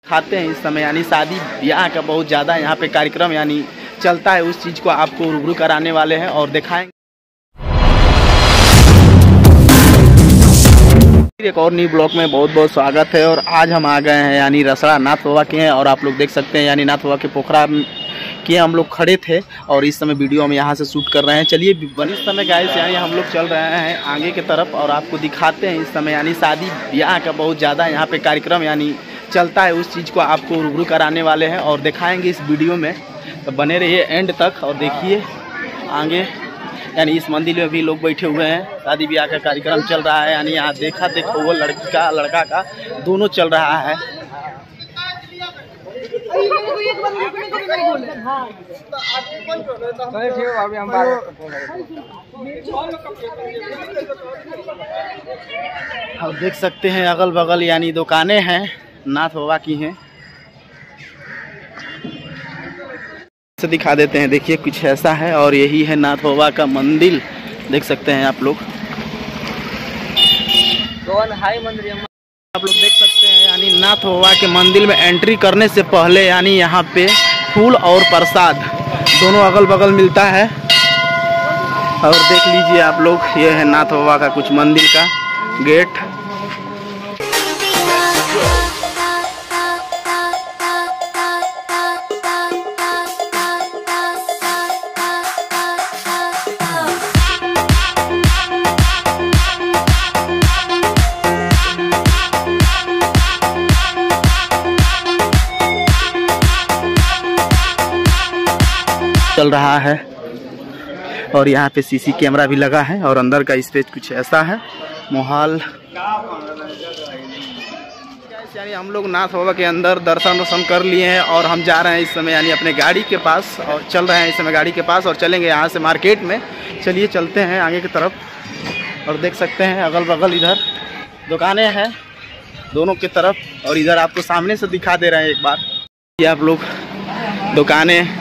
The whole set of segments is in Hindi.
खाते हैं इस समय यानी शादी ब्याह का बहुत ज़्यादा यहाँ पे कार्यक्रम यानी चलता है। उस चीज़ को आपको रूबरू कराने वाले हैं और दिखाएंगे। एक और न्यू ब्लॉग में बहुत बहुत स्वागत है। और आज हम आ गए हैं यानी रसड़ा नाथ बाबा के हैं और आप लोग देख सकते हैं यानी नाथ बाबा के पोखरा के हम लोग खड़े थे और इस समय वीडियो हम यहाँ से शूट कर रहे हैं। चलिए इस समय गाइस यानी हम लोग चल रहे हैं आगे की तरफ और आपको दिखाते हैं इस समय यानी शादी ब्याह का बहुत ज़्यादा यहाँ पे कार्यक्रम यानी चलता है। उस चीज़ को आपको रूबरू कराने वाले हैं और दिखाएंगे इस वीडियो में, तो बने रहिए एंड तक। और देखिए आगे यानी इस मंदिर में भी लोग बैठे हुए हैं, शादी ब्याह का कार्यक्रम चल रहा है। यानी यहाँ देखो वो लड़की का लड़का का दोनों चल रहा है। आप देख सकते हैं अगल बगल यानी दुकानें हैं नाथ बाबा की हैं। से दिखा देते हैं, देखिए कुछ ऐसा है और यही है नाथ बाबा का मंदिर, देख सकते हैं आप लोग। आप लोग देख सकते हैं यानी नाथ बाबा के मंदिर में एंट्री करने से पहले यानी यहाँ पे फूल और प्रसाद दोनों अगल बगल मिलता है। और देख लीजिए आप लोग, ये है नाथ बाबा का कुछ मंदिर का गेट। चल रहा है और यहाँ पे सीसी कैमरा भी लगा है और अंदर का स्पेस कुछ ऐसा है माहौल। यानी हम लोग नाथ बाबा के अंदर दर्शन कर लिए हैं और हम जा रहे हैं इस समय यानी अपने गाड़ी के पास और चल रहे हैं इस समय गाड़ी के पास और चलेंगे यहाँ से मार्केट में। चलिए चलते हैं आगे की तरफ और देख सकते हैं अगल बगल इधर दुकानें हैं दोनों की तरफ और इधर आपको सामने से दिखा दे रहे हैं एक बार ये आप लोग दुकानें।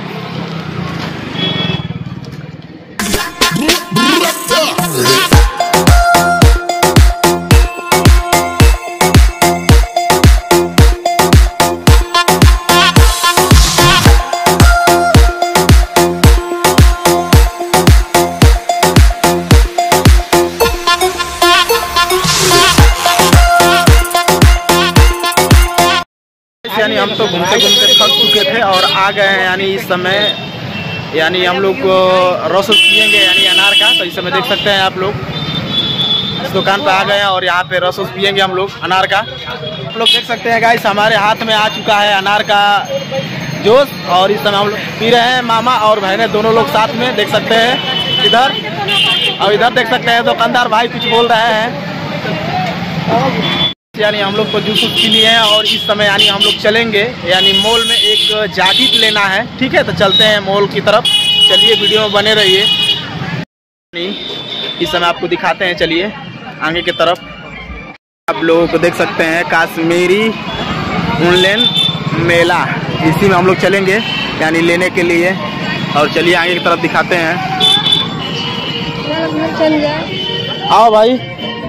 यानी हम तो घूमते घूमते थक चुके थे और आ गए हैं यानी इस समय यानी हम लोग रस पियेंगे यानी अनार का। तो इस समय देख सकते हैं आप लोग इस दुकान पे आ गए हैं और यहाँ पे रस पियेंगे हम लोग अनार का। आप लोग देख सकते हैं गाइस हमारे हाथ में आ चुका है अनार का जूस और इस समय हम लोग पी रहे हैं। मामा और बहनें दोनों लोग साथ में देख सकते हैं इधर और इधर देख सकते हैं दुकानदार भाई कुछ बोल रहे हैं। यानी हम लोग को जूस पी लिए हैं और इस समय यानी हम लोग चलेंगे यानी मॉल में एक जैकेट लेना है। ठीक है, तो चलते हैं मॉल की तरफ। चलिए वीडियो में बने रहिए। इस समय आपको दिखाते हैं, चलिए आगे की तरफ। आप लोगों को देख सकते हैं कश्मीरी ऑनलाइन मेला, इसी में हम लोग चलेंगे यानी लेने के लिए। और चलिए आगे की तरफ दिखाते हैं। आओ भाई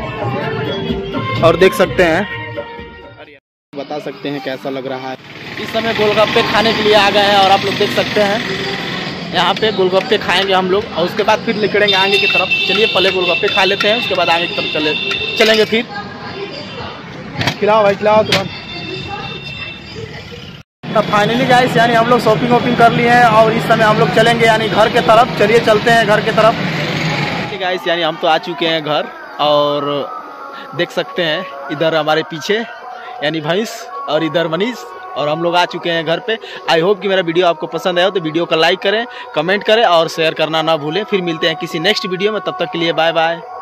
और देख सकते हैं, बता सकते हैं कैसा लग रहा है। इस समय गोलगप्पे खाने के लिए आ गए हैं और आप लोग देख सकते हैं यहाँ पे गोलगप्पे खाएंगे हम लोग और उसके बाद फिर निकलेंगे आगे की तरफ। चलिए पहले गोलगप्पे खा लेते हैं, उसके बाद आगे की तरफ चलेंगे फिर। खिलाओ भाई खिलाओ तुरंत। तो फाइनली गाइस यानी हम लोग शॉपिंग कर लिए हैं और इस समय हम लोग चलेंगे यानी घर के तरफ। चलिए चलते हैं घर के तरफ। गाइस यानी हम तो आ चुके हैं घर और देख सकते हैं इधर हमारे पीछे यानी भैंस और इधर मनीष और हम लोग आ चुके हैं घर पे। आई होप कि मेरा वीडियो आपको पसंद आया तो वीडियो को लाइक करें, कमेंट करें और शेयर करना ना भूलें। फिर मिलते हैं किसी नेक्स्ट वीडियो में, तब तक के लिए बाय बाय।